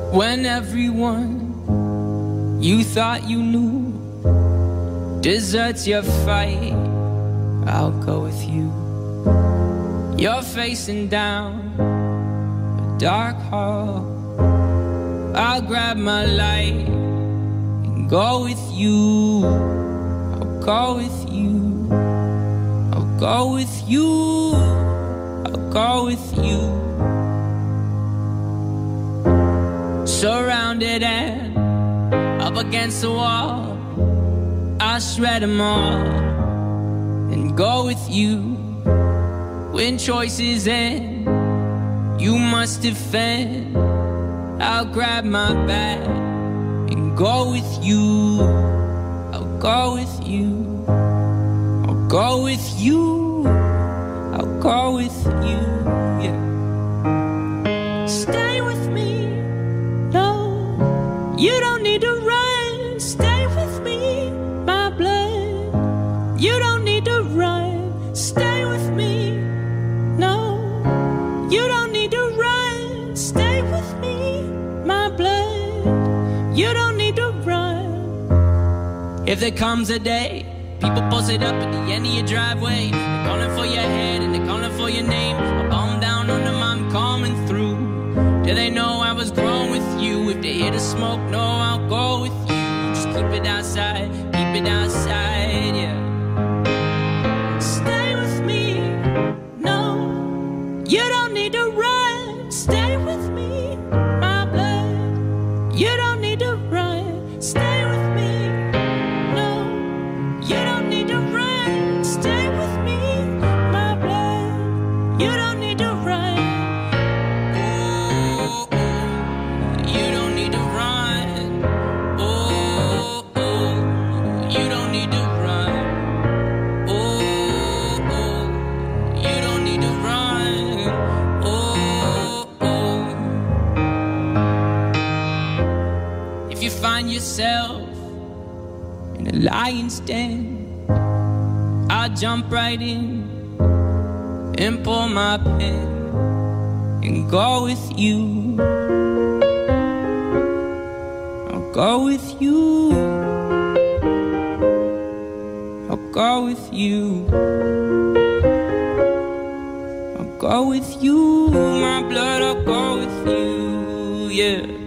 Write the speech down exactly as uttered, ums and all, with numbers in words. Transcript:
When everyone you thought you knew deserts your fight, I'll go with you. You're facing down a dark hall, I'll grab my light and go with you. I'll go with you. I'll go with you. I'll go with you. Surrounded and up against the wall, I'll shred them all and go with you. When choices end, you must defend. I'll grab my bag and go with you. I'll go with you. I'll go with you. I'll go with you. Yeah. Stay with me. No, you don't need to run. Stay with me, my blood. You don't need to run. Stay with me. No, you don't need to run. Stay with me, my blood. You don't need to run. If there comes a day people post it up at the end of your driveway, they're calling for your head and they're calling for your name, I bomb down on them, I'm coming through. Do they know I was grown with you? If they hear the smoke, no, I'll go with you. Just keep it outside, keep it outside, yeah. Stay with me, no, you don't need to run. Stay with me, my blood. You don't need to run. Stay with me, no, you don't need to run. Stay with me, my blood. You don't need to run. Oh, oh, you don't need to run. Oh, oh, you don't need to run. Oh, oh, you don't need to run. Oh, oh. If you find yourself in a lion's den, I'll jump right in and pull my pen and go with you. I'll go with you. I'll go with you. I'll go with you, my blood. I'll go with you, yeah.